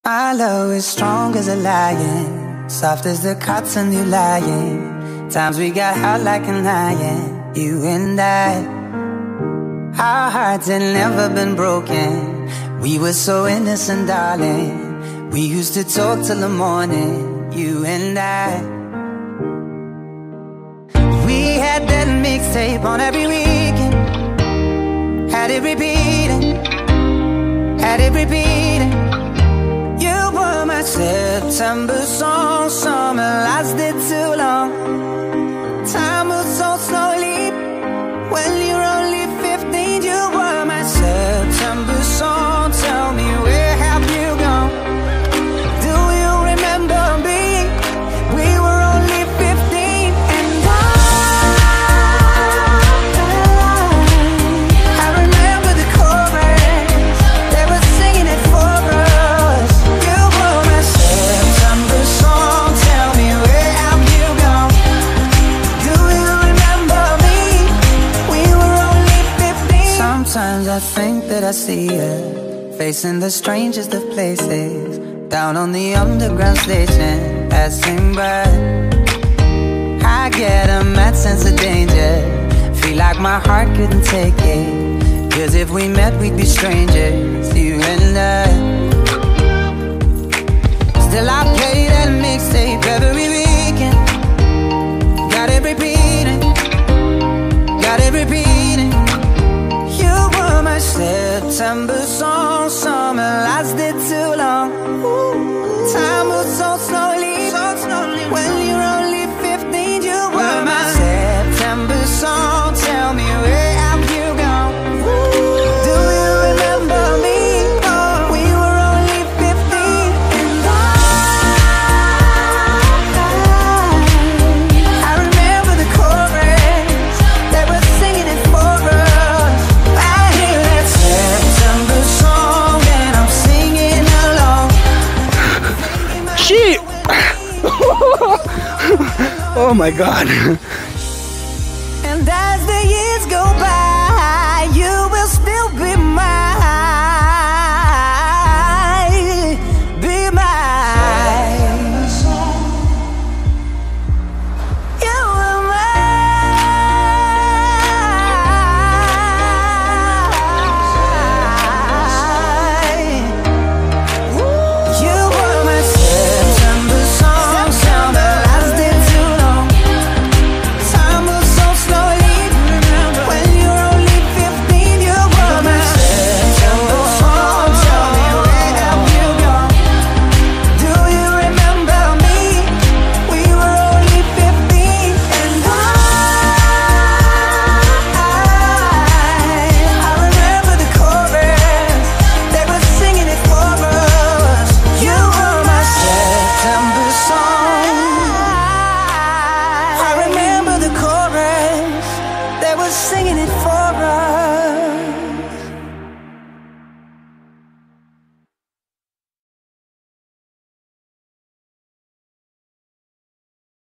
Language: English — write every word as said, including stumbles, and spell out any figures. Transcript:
My love is strong as a lion, soft as the cotton you lying. Times we got hot like an iron, you and I. Our hearts had never been broken. We were so innocent, darling. We used to talk till the morning, you and I. We had that mixtape on every weekend. Had it repeating, had it repeating. You were my September song. Summer lasted too long. Time moves so slowly. When you're only fifteen, you were my September song. Tell me, where have you gone? Do you remember me? We were only fifteen, and I, I remember the chorus. They were singing it for us. You were my September song. Tell me, where have you gone? Do you remember me? We were only fifteen. Sometimes I think that I see you facing the strangest of places, down on the underground station, passing by. I get a mad sense of danger, feel like my heart couldn't take it. Cause if we met we'd be strangers, you and I. Still I play that mixtape every weekend. Got it repeating, got it repeating. You were my September song. Summer lasted too long. Time moves so slowly, so slowly. When you're only fifteen, you were my September song. Tell me, where have you gone? Do you remember me? Oh, we were only fifteen, and I, I remember the chorus. They were singing it for us. I hear that September song, and I'm singing along. Shit! Oh my god.